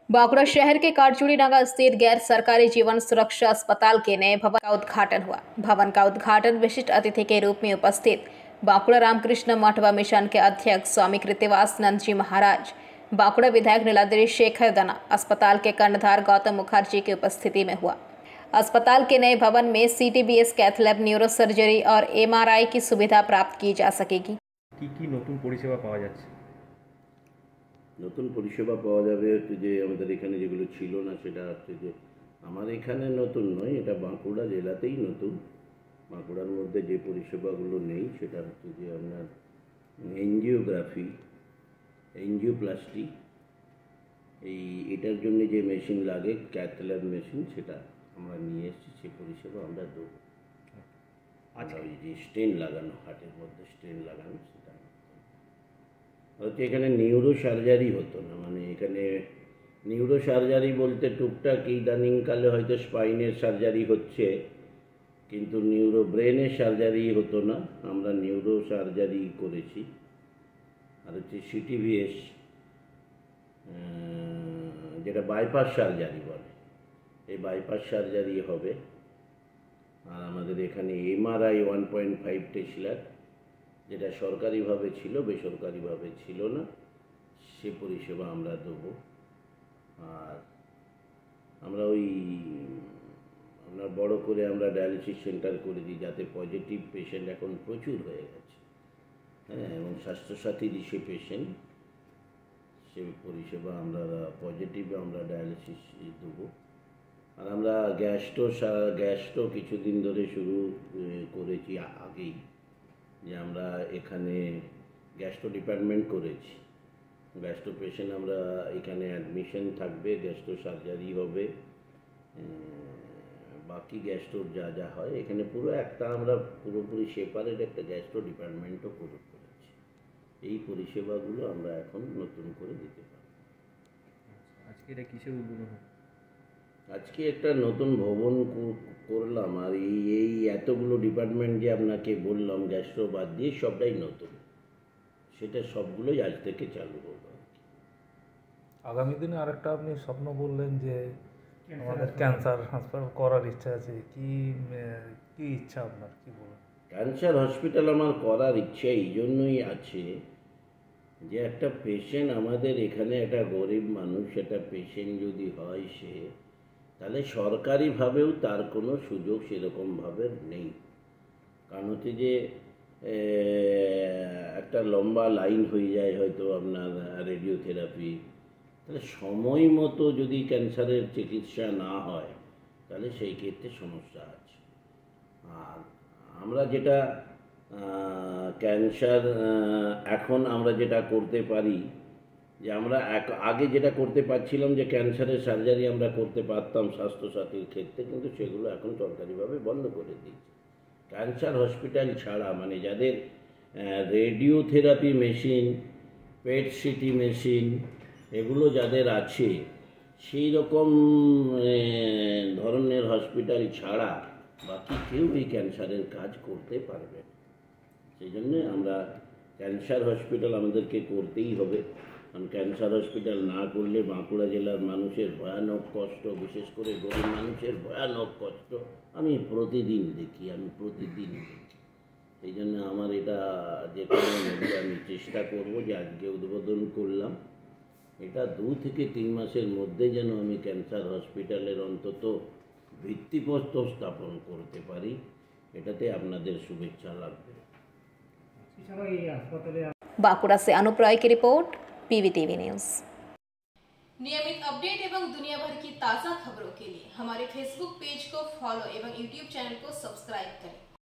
बांकुड़ा शहर के कारचूड़ी नाका स्थित गैर सरकारी जीवन सुरक्षा अस्पताल के नए भवन का उद्घाटन हुआ। भवन का उद्घाटन विशिष्ट अतिथि के रूप में उपस्थित बांकुड़ा रामकृष्ण मठ व मिशन के अध्यक्ष स्वामी कृतिवास नंद जी महाराज, बांकुड़ा विधायक नीलाद्री शेखर दना, अस्पताल के कर्णधार गौतम मुखर्जी की उपस्थिति में हुआ। अस्पताल के नए भवन में CTBS cath lab, neuro surgery और MRI की सुविधा प्राप्त की जा सकेगी। নতুন পরিষেবা পাওয়া যাচ্ছে? নতুন পরিষেবা পাওয়া যাবে যে আমাদের এখানে যেগুলো ছিল না, সেটা হচ্ছে যে আমার এখানে নতুন নয়, এটা বাঁকুড়া জেলাতেই নতুন। বাঁকুড়ার মধ্যে যে পরিষেবাগুলো নেই সেটা হচ্ছে যে আপনার এনজিওগ্রাফি, এনজিওপ্লাস্টি, এটার জন্য যে মেশিন লাগে ক্যাথ ল্যাব মেশিন, সেটা আমরা নিয়ে এসেছি। সেই পরিষেবা আমরা দেবো। আচ্ছা, ওই যে স্টেন লাগানো, হার্টের মধ্যে স্টেন লাগানো, সেটা হচ্ছে এখানে নিউরো সার্জারি হতো না। মানে এখানে নিউরো সার্জারি বলতে টুকটাক ইদানিংকালে হয়তো স্পাইনের সার্জারি হচ্ছে, কিন্তু নিউরো ব্রেনের সার্জারি হতো না। আমরা নিউরো সার্জারি করেছি। আর হচ্ছে CTBS, যেটা বাইপাস সার্জারি বলে, এই বাইপাস সার্জারি হবে। আর আমাদের এখানে MRI 1.5 টেসলা, যেটা সরকারিভাবে ছিল, বেসরকারিভাবে ছিল না, সে পরিষেবা আমরা দেবো। আর আমরা আপনার বড় করে আমরা ডায়ালিসিস সেন্টার করে দিই, যাতে পজিটিভ পেশেন্ট এখন প্রচুর হয়ে গেছে, হ্যাঁ, এবং স্বাস্থ্যসাথী যে পেশেন্ট, সে পরিষেবা আমরা পজিটিভে আমরা ডায়ালিসিস দেবো। আর আমরা গ্যাস্ট্রো কিছুদিন ধরে শুরু করেছি আগেই, যে আমরা এখানে গ্যাস্ট্রো ডিপার্টমেন্ট করেছি। গ্যাস্ট্রো পেশেন্ট আমরা এখানে অ্যাডমিশন থাকবে, গ্যাস্ট্রো সার্জারি হবে, বাকি গ্যাস্ট্রোর যা যা হয় এখানে পুরো একটা আমরা পুরোপুরি সেপারেট একটা গ্যাস্ট্রো ডিপার্টমেন্টও করেছি। এই পরিষেবাগুলো আমরা এখন নতুন করে দিতে পারি। আজকে এটা কিসের উদ্বোধন? আজকে একটা নতুন ভবন করলাম। আর এই এতগুলো ডিপার্টমেন্ট যে আপনাকে বললাম, গ্যাস্ট্রো বাদ দিয়ে সবটাই নতুন, সেটা সবগুলোই আজ থেকে চালু করব। আগামী দিনে আরেকটা আপনি স্বপ্ন বললেন যে আমাদের ক্যান্সার হাসপাতাল করার ইচ্ছা আছে, কি ইচ্ছা আপনার, কি বলবেন? ক্যান্সার হসপিটাল আমার করার ইচ্ছা এই জন্যই আছে যে একটা পেশেন্ট আমাদের এখানে, একটা গরিব মানুষ, একটা পেশেন্ট যদি হয়, সে তাহলে সরকারিভাবেও তার কোনো সুযোগ সেরকমভাবে নেই। কারণ হচ্ছে যে একটা লম্বা লাইন হয়ে যায় হয়তো আপনার রেডিওথেরাপি, তাহলে সময় মতো যদি ক্যান্সারের চিকিৎসা না হয়, তাহলে সেই ক্ষেত্রে সমস্যা আছে। আর আমরা যেটা ক্যান্সার এখন আমরা যেটা করতে পারি, যে আমরা আগে যেটা করতে পারছিলাম, যে ক্যান্সারের সার্জারি আমরা করতে পারতাম স্বাস্থ্যসাথীর ক্ষেত্রে, কিন্তু সেগুলো এখন সরকারিভাবে বন্ধ করে দিয়েছে। ক্যান্সার হসপিটাল ছাড়া, মানে যাদের radiotherapy machine, PET CT machine, এগুলো যাদের আছে, সেই রকম ধরনের হসপিটাল ছাড়া বাকি কেউ এই ক্যান্সারের কাজ করতে পারবে। সেই জন্যে আমরা ক্যান্সার হসপিটাল আমাদেরকে করতেই হবে। কারণ ক্যান্সার হসপিটাল না করলে বাঁকুড়া জেলার মানুষের ভয়ানক কষ্ট, বিশেষ করে গরিব মানুষের ভয়ানক কষ্ট আমি প্রতিদিন দেখি। সেই জন্য আমার এটা যে কোনো মধ্যে আমি চেষ্টা করব যে আজকে উদ্বোধন করলাম, এটা 2 থেকে 3 মাসের মধ্যে যেন আমি ক্যান্সার হসপিটালের অন্তত ভিত্তিপ্রস্তর স্থাপন করতে পারি। এটাতে আপনাদের শুভেচ্ছা লাগবে। बांकुड़ा से अनूप रॉय की रिपोर्ट, PVTV न्यूज। नियमित अपडेट एवं दुनिया भर की ताज़ा खबरों के लिए हमारे फेसबुक पेज को फॉलो एवं यूट्यूब चैनल को सब्सक्राइब करें।